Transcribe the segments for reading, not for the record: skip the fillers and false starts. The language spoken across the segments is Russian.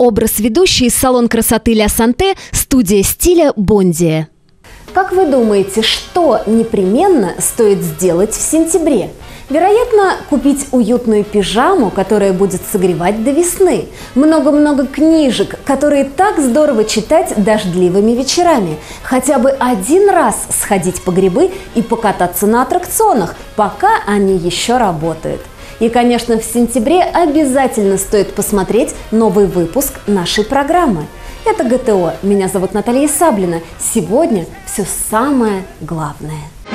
Образ ведущей, салон красоты Ля Санте, студия стиля Бондия. Как вы думаете, что непременно стоит сделать в сентябре? Вероятно, купить уютную пижаму, которая будет согревать до весны. Много-много книжек, которые так здорово читать дождливыми вечерами. Хотя бы один раз сходить по грибы и покататься на аттракционах, пока они еще работают. И, конечно, в сентябре обязательно стоит посмотреть новый выпуск нашей программы. Это ГТО. Меня зовут Наталья Саблина. Сегодня все самое главное.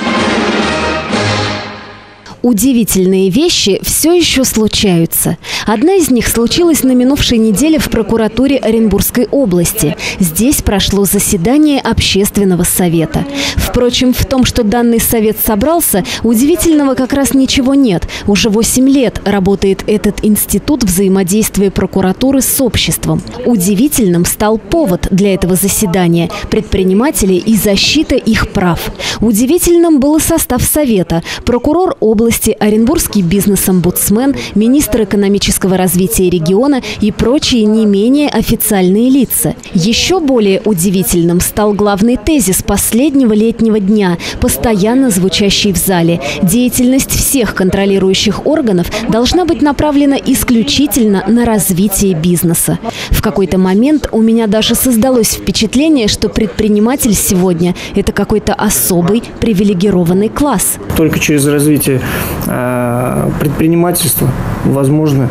Удивительные вещи все еще случаются. Одна из них случилась на минувшей неделе в прокуратуре Оренбургской области. Здесь прошло заседание общественного совета. Впрочем, в том, что данный совет собрался, удивительного как раз ничего нет. Уже 8 лет работает этот институт взаимодействия прокуратуры с обществом. Удивительным стал повод для этого заседания – предприниматели и защита их прав. Удивительным был и состав совета. Прокурор области, Оренбургский бизнес-омбудсмен, министр экономического развития региона и прочие не менее официальные лица. Еще более удивительным стал главный тезис последнего летнего дня, постоянно звучащий в зале. Деятельность всех контролирующих органов должна быть направлена исключительно на развитие бизнеса. В какой-то момент у меня даже создалось впечатление, что предприниматель сегодня – это какой-то особый привилегированный класс. Только через развитие предпринимательства возможно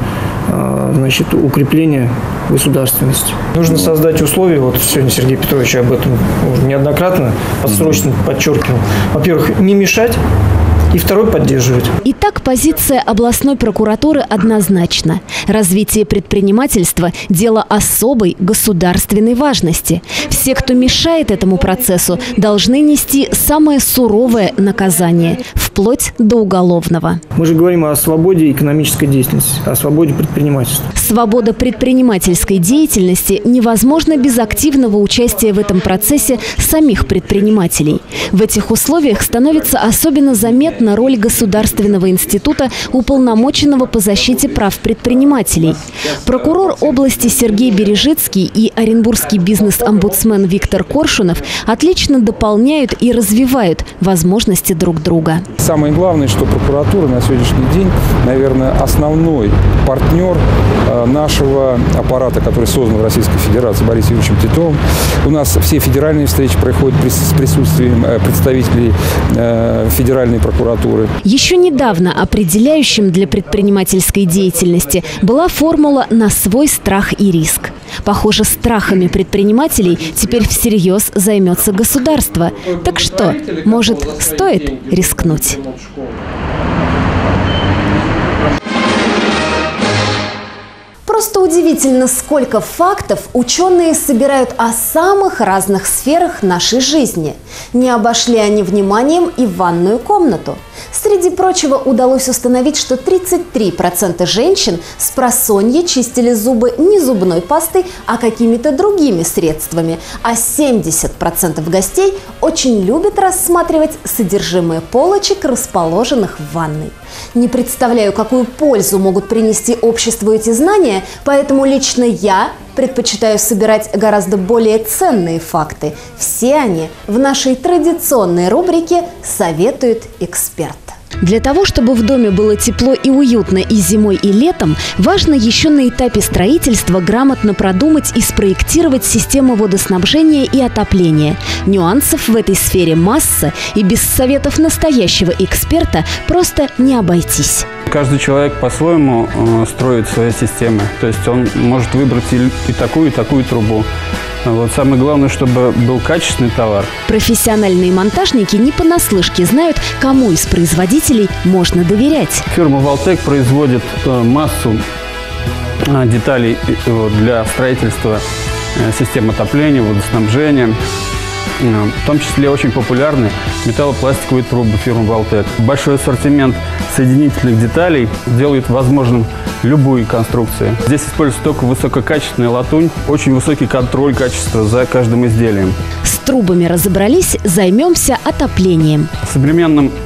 укрепление государственности. Нужно создать условия, вот сегодня Сергей Петрович об этом неоднократно подсрочно подчеркивал. Во-первых, не мешать. И второй – поддерживать. Итак, позиция областной прокуратуры однозначна. Развитие предпринимательства – дело особой государственной важности. Все, кто мешает этому процессу, должны нести самое суровое наказание – вплоть до уголовного. Мы же говорим о свободе экономической деятельности, о свободе предпринимательства. Свобода предпринимательской деятельности невозможна без активного участия в этом процессе самих предпринимателей. В этих условиях становится особенно заметна роль Государственного института, уполномоченного по защите прав предпринимателей. Прокурор области Сергей Бережицкий и оренбургский бизнес-омбудсмен Виктор Коршунов отлично дополняют и развивают возможности друг друга. Самое главное, что прокуратура на сегодняшний день, наверное, основной партнер нашего аппарата, который создан в Российской Федерации Борисом Юрьевичем Титовым. У нас все федеральные встречи проходят с присутствием представителей федеральной прокуратуры. Еще недавно определяющим для предпринимательской деятельности была формула «на свой страх и риск». Похоже, страхами предпринимателей теперь всерьез займется государство. Так что, может, стоит рискнуть? Просто удивительно, сколько фактов ученые собирают о самых разных сферах нашей жизни. Не обошли они вниманием и ванную комнату. Среди прочего, удалось установить, что 33% женщин спросонья чистили зубы не зубной пастой, а какими-то другими средствами, а 70% гостей очень любят рассматривать содержимое полочек, расположенных в ванной. Не представляю, какую пользу могут принести обществу эти знания, поэтому лично я предпочитаю собирать гораздо более ценные факты. Все они в нашей традиционной рубрике «Советует эксперт». Для того, чтобы в доме было тепло и уютно и зимой, и летом, важно еще на этапе строительства грамотно продумать и спроектировать систему водоснабжения и отопления. Нюансов в этой сфере масса, и без советов настоящего эксперта просто не обойтись. Каждый человек по-своему строит свои системы. То есть он может выбрать и такую трубу. Вот самое главное, чтобы был качественный товар. Профессиональные монтажники не понаслышке знают, кому из производителей можно доверять. Фирма «Валтек» производит массу деталей для строительства систем отопления, водоснабжения. В том числе очень популярны металлопластиковые трубы фирмы «Валтек». Большой ассортимент соединительных деталей делает возможным любую конструкцию. Здесь используется только высококачественная латунь, очень высокий контроль качества за каждым изделием. С трубами разобрались, займемся отоплением. Современным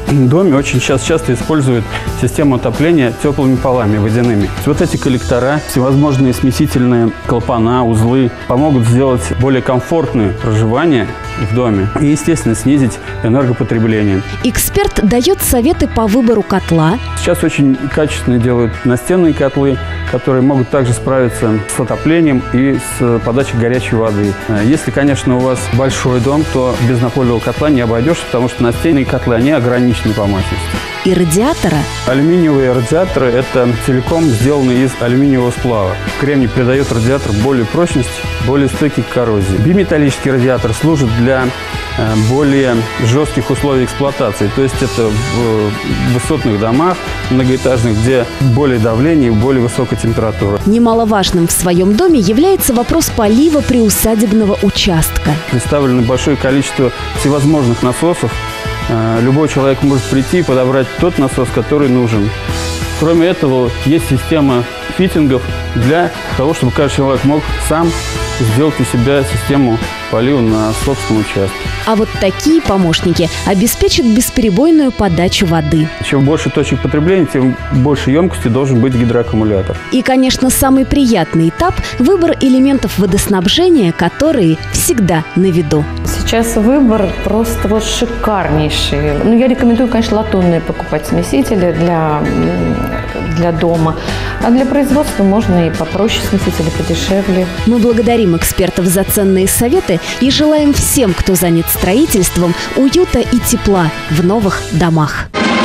доме очень часто используют систему отопления теплыми полами водяными. Вот эти коллектора, всевозможные смесительные клапана, узлы помогут сделать более комфортное проживание в доме и, естественно, снизить энергопотребление. Эксперт дает советы по выбору котла. Сейчас очень качественно делают настенные котлы, которые могут также справиться с отоплением и с подачей горячей воды. Если, конечно, у вас большой дом, то без напольного котла не обойдешься, потому что настенные котлы, они ограничены по мощности. И радиатора. Алюминиевые радиаторы – это целиком сделаны из алюминиевого сплава. Кремний придает радиатору более прочность, более стойкий к коррозии. Биметаллический радиатор служит для более жестких условий эксплуатации. То есть это в высотных домах, многоэтажных, где более давление и более высокая температура. Немаловажным в своем доме является вопрос полива приусадебного участка. Представлено большое количество всевозможных насосов. Любой человек может прийти и подобрать тот насос, который нужен. Кроме этого, есть система фитингов для того, чтобы каждый человек мог сам сделать у себя систему полива на собственном участке. А вот такие помощники обеспечат бесперебойную подачу воды. Чем больше точек потребления, тем больше емкости должен быть гидроаккумулятор. И, конечно, самый приятный этап – выбор элементов водоснабжения, которые всегда на виду. Сейчас выбор просто вот шикарнейший. Ну, я рекомендую, конечно, латунные покупать смесители для дома. А для производства можно и попроще смесители, подешевле. Мы благодарим экспертов за ценные советы и желаем всем, кто занят строительством, уюта и тепла в новых домах.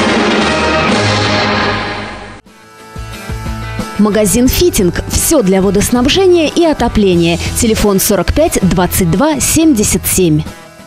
Магазин «Фитинг». Все для водоснабжения и отопления. Телефон 45 22 77.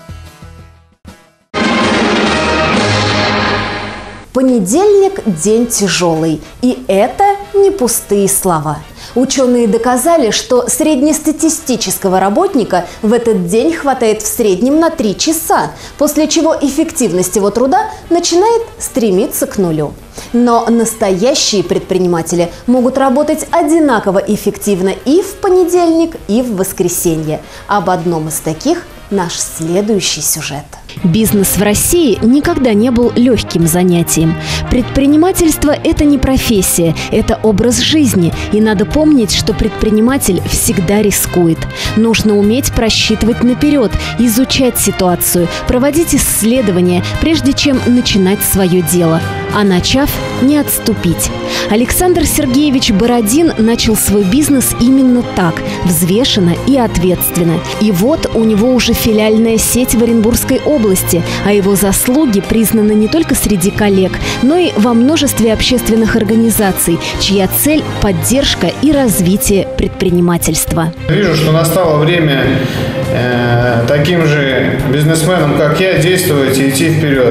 Понедельник – день тяжелый. И это не пустые слова. Ученые доказали, что среднестатистического работника в этот день хватает в среднем на 3 часа, после чего эффективность его труда начинает стремиться к нулю. Но настоящие предприниматели могут работать одинаково эффективно и в понедельник, и в воскресенье. Об одном из таких наш следующий сюжет. Бизнес в России никогда не был легким занятием. Предпринимательство – это не профессия, это образ жизни. И надо помнить, что предприниматель всегда рискует. Нужно уметь просчитывать наперед, изучать ситуацию, проводить исследования, прежде чем начинать свое дело. А начав, не отступить. Александр Сергеевич Бородин начал свой бизнес именно так – взвешенно и ответственно. И вот у него уже филиальная сеть в Оренбургской области, а его заслуги признаны не только среди коллег, но и во множестве общественных организаций, чья цель – поддержка и развитие предпринимательства. Вижу, что настало время таким же бизнесменам, как я, действовать и идти вперед.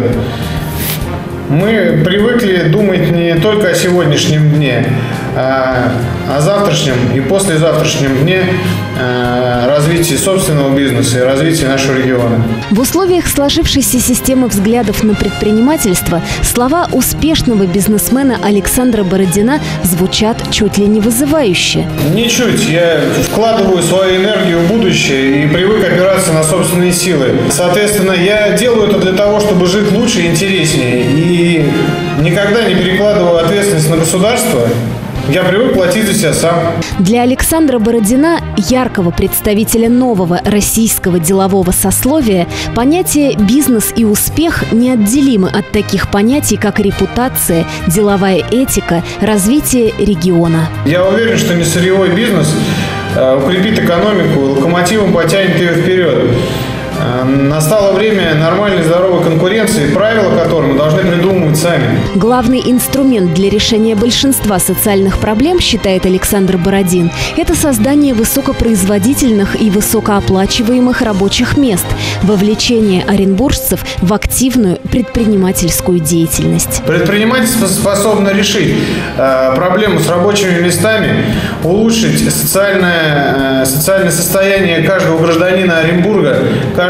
Мы привыкли думать не только о сегодняшнем дне, а о завтрашнем и послезавтрашнем дне развития собственного бизнеса и развития нашего региона. В условиях сложившейся системы взглядов на предпринимательство слова успешного бизнесмена Александра Бородина звучат чуть ли не вызывающе. Ничуть. Я вкладываю свою энергию в будущее и привык опираться на собственные силы. Соответственно, я делаю это для того, чтобы жить лучше и интереснее. И никогда не перекладываю ответственность на государство. Я привык платить за себя сам. Для Александра Бородина, яркого представителя нового российского делового сословия, понятие «бизнес» и «успех» неотделимы от таких понятий, как репутация, деловая этика, развитие региона. Я уверен, что несырьевой бизнес укрепит экономику, локомотивом потянет ее вперед. Настало время нормальной здоровой конкуренции, правила которой мы должны придумывать сами. Главный инструмент для решения большинства социальных проблем, считает Александр Бородин, это создание высокопроизводительных и высокооплачиваемых рабочих мест, вовлечение оренбуржцев в активную предпринимательскую деятельность. Предпринимательство способно решить проблему с рабочими местами, улучшить социальное состояние каждого гражданина Оренбурга, каждого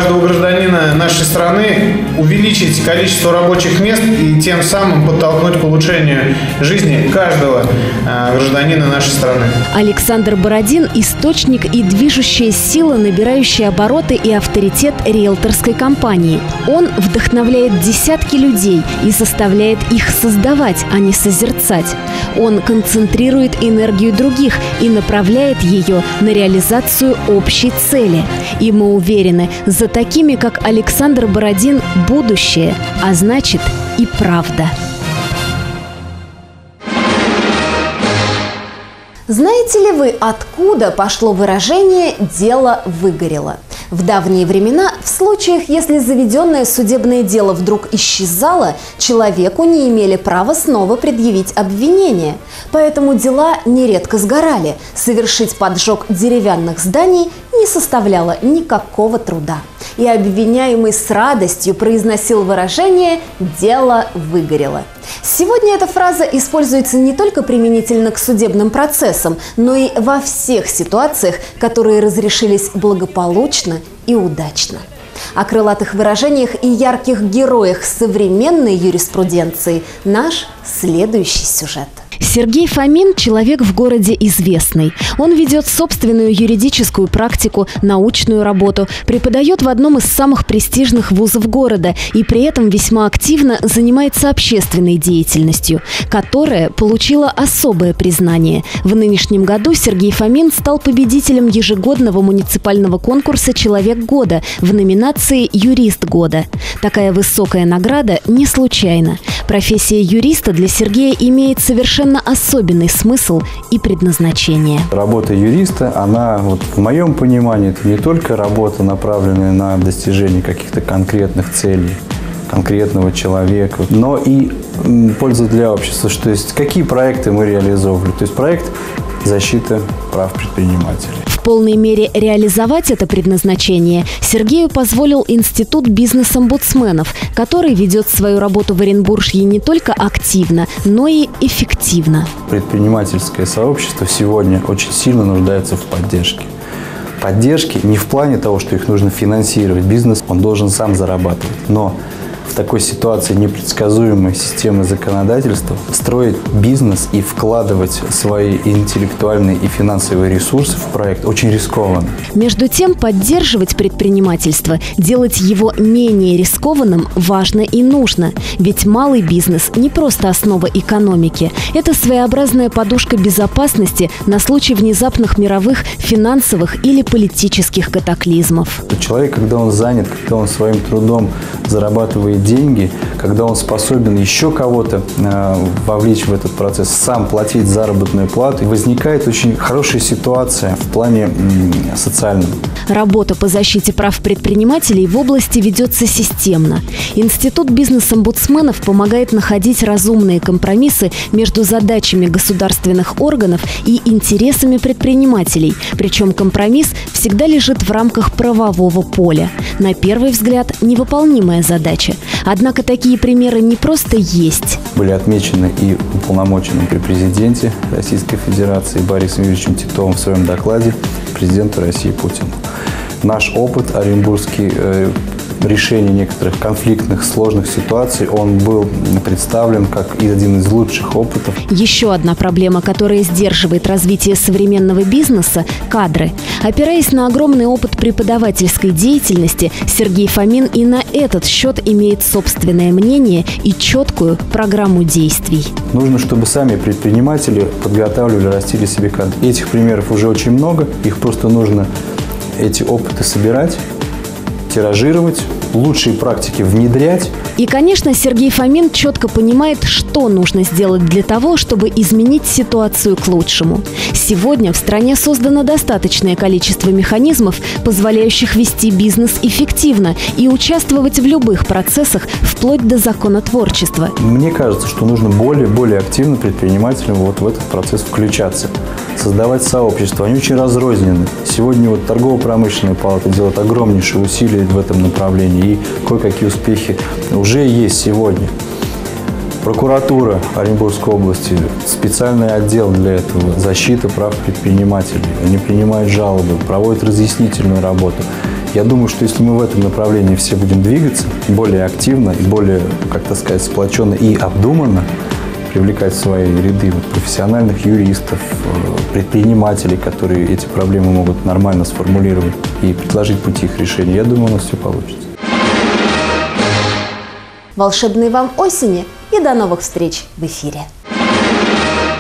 каждого гражданина нашей страны, увеличить количество рабочих мест и тем самым подтолкнуть к улучшению жизни каждого гражданина нашей страны. Александр Бородин – источник и движущая сила, набирающая обороты и авторитет риэлторской компании. Он вдохновляет десятки людей и заставляет их создавать, а не созерцать. Он концентрирует энергию других и направляет ее на реализацию общей цели. И мы уверены, за такими, как Александр Бородин, будущее, а значит и правда. Знаете ли вы, откуда пошло выражение «дело выгорело»? В давние времена, в случаях, если заведенное судебное дело вдруг исчезало, человеку не имели права снова предъявить обвинение. Поэтому дела нередко сгорали. Совершить поджог деревянных зданий не составляло никакого труда. И обвиняемый с радостью произносил выражение «дело выгорело». Сегодня эта фраза используется не только применительно к судебным процессам, но и во всех ситуациях, которые разрешились благополучно и удачно. О крылатых выражениях и ярких героях современной юриспруденции наш следующий сюжет. Сергей Фомин – человек в городе известный. Он ведет собственную юридическую практику, научную работу, преподает в одном из самых престижных вузов города и при этом весьма активно занимается общественной деятельностью, которая получила особое признание. В нынешнем году Сергей Фомин стал победителем ежегодного муниципального конкурса «Человек года» в номинации «Юрист года». Такая высокая награда не случайна. Профессия юриста для Сергея имеет совершенно особенный смысл и предназначение. Работа юриста, она, в моем понимании, это не только работа, направленная на достижение каких-то конкретных целей, конкретного человека, но и польза для общества. То есть, какие проекты мы реализовывали? То есть, проект защиты прав предпринимателей. В полной мере реализовать это предназначение Сергею позволил Институт бизнес-омбудсменов, который ведет свою работу в Оренбуржье не только активно, но и эффективно. Предпринимательское сообщество сегодня очень сильно нуждается в поддержке. Поддержки не в плане того, что их нужно финансировать. Бизнес, он должен сам зарабатывать. Но в такой ситуации непредсказуемой системы законодательства строить бизнес и вкладывать свои интеллектуальные и финансовые ресурсы в проект очень рискованно. Между тем, поддерживать предпринимательство, делать его менее рискованным важно и нужно. Ведь малый бизнес не просто основа экономики. Это своеобразная подушка безопасности на случай внезапных мировых, финансовых или политических катаклизмов. Человек, когда он занят, когда он своим трудом зарабатывает деньги, когда он способен еще кого-то вовлечь в этот процесс, сам платить заработную плату, возникает очень хорошая ситуация в плане социальном. Работа по защите прав предпринимателей в области ведется системно. Институт бизнес-омбудсменов помогает находить разумные компромиссы между задачами государственных органов и интересами предпринимателей. Причем компромисс всегда лежит в рамках правового поля. На первый взгляд, невыполнимая задача. Однако такие примеры не просто есть. Были отмечены и уполномоченным при президенте Российской Федерации Борисом Юрьевичем Титовым в своем докладе президенту России Путину. Наш опыт оренбургский решения некоторых конфликтных, сложных ситуаций, он был представлен как один из лучших опытов. Еще одна проблема, которая сдерживает развитие современного бизнеса – кадры. Опираясь на огромный опыт преподавательской деятельности, Сергей Фомин и на этот счет имеет собственное мнение и четкую программу действий. Нужно, чтобы сами предприниматели подготавливали, растили себе кадры. Этих примеров уже очень много, их просто нужно эти опыты собирать, тиражировать, лучшие практики внедрять. И, конечно, Сергей Фомин четко понимает, что нужно сделать для того, чтобы изменить ситуацию к лучшему. Сегодня в стране создано достаточное количество механизмов, позволяющих вести бизнес эффективно и участвовать в любых процессах, вплоть до законотворчества. Мне кажется, что нужно более активно предпринимателям в этот процесс включаться, создавать сообщества. Они очень разрознены. Сегодня торгово-промышленная палата делает огромнейшие усилия в этом направлении, и кое-какие успехи уже есть сегодня. Прокуратура Оренбургской области, специальный отдел для этого, защита прав предпринимателей. Они принимают жалобы, проводят разъяснительную работу. Я думаю, что если мы в этом направлении все будем двигаться более активно и более, как-то сказать, сплоченно и обдуманно, привлекать в свои ряды профессиональных юристов, предпринимателей, которые эти проблемы могут нормально сформулировать и предложить пути их решения, я думаю, у нас все получится. Волшебной вам осени и до новых встреч в эфире!